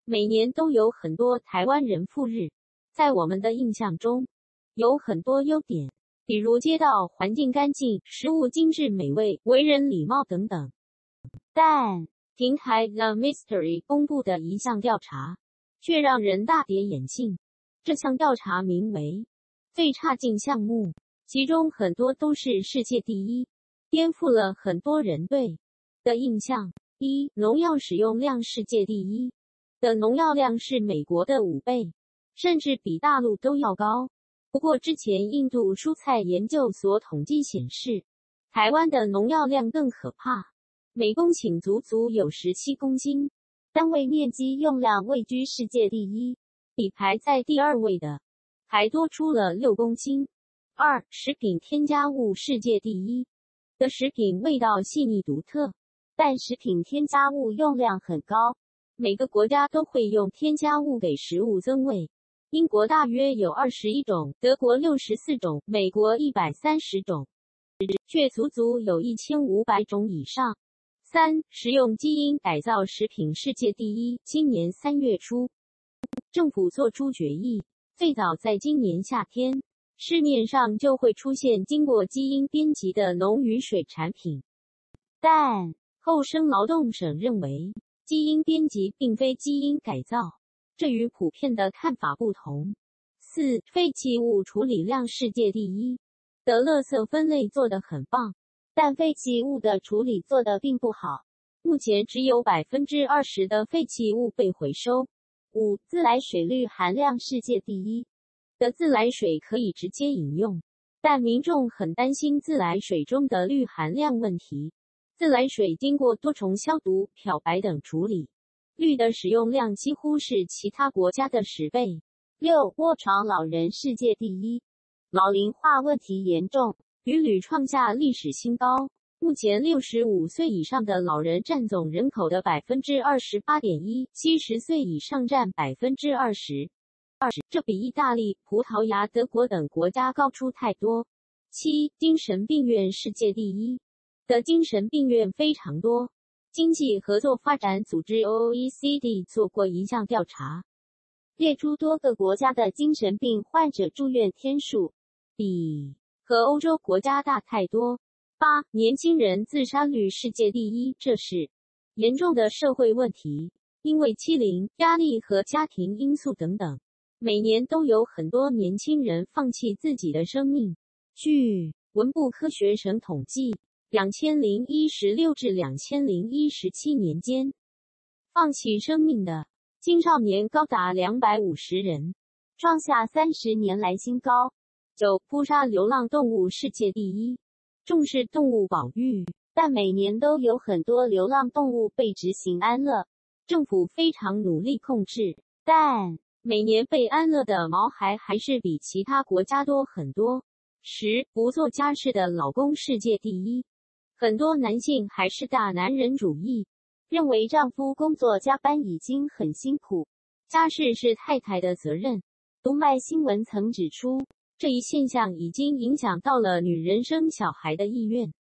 每年都有很多台湾人赴日，在我们的印象中，有很多优点，比如街道环境干净、食物精致美味、为人礼貌等等。但平台 The Mystery 公布的一项调查，却让人大跌眼镜。这项调查名为最差劲项目，其中很多都是世界第一，颠覆了很多人对的印象。一、农药使用量世界第一的农药量是美国的5倍，甚至比大陆都要高。不过之前印度蔬菜研究所统计显示，台湾的农药量更可怕，每公顷足足有17公斤，单位面积用量位居世界第一，比排在第2位的还多出了6公斤。二、食品添加物世界第一的食品味道细腻独特，但食品添加物用量很高，每个国家都会用添加物给食物增味。英国大约有21种，德国64种，美国130种，却足足有1500种以上。三、食用基因改造食品世界第一。今年3月初，政府做出决议，最早在今年夏天，市面上就会出现经过基因编辑的农与水产品。但厚生劳动省认为，基因编辑并非基因改造，这与普遍的看法不同。四、废弃物处理量世界第一的垃圾分类做得很棒，但废弃物的处理做得并不好，目前只有 20% 的废弃物被回收。五、自来水氯含量世界第一的自来水可以直接饮用，但民众很担心自来水中的氯含量问题。自来水经过多重消毒、漂白等处理，氯的使用量几乎是其他国家的10倍。六、卧床老人世界第一，老龄化问题严重，屡屡创下历史新高。目前65岁以上的老人占总人口的 28.1%， 70岁以上占 20%， 这比意大利、葡萄牙、德国等国家高出太多。七、精神病院世界第一的精神病院非常多。经济合作发展组织 OECD 做过一项调查，列出多个国家的精神病患者住院天数，比和欧洲国家大太多。八、年轻人自杀率世界第一，这是严重的社会问题，因为欺凌、压力和家庭因素等等，每年都有很多年轻人放弃自己的生命。据文部科学省统计，2016至2017年间，放弃生命的青少年高达250人，创下30年来新高。九、扑杀流浪动物世界第一，重视动物保育，但每年都有很多流浪动物被执行安乐，政府非常努力控制，但每年被安乐的毛孩还是比其他国家多很多。十、不做家事的老公世界第一，很多男性还是大男人主义，认为丈夫工作加班已经很辛苦，家事是太太的责任。读卖新闻曾指出，这一现象已经影响到了女人生小孩的意愿。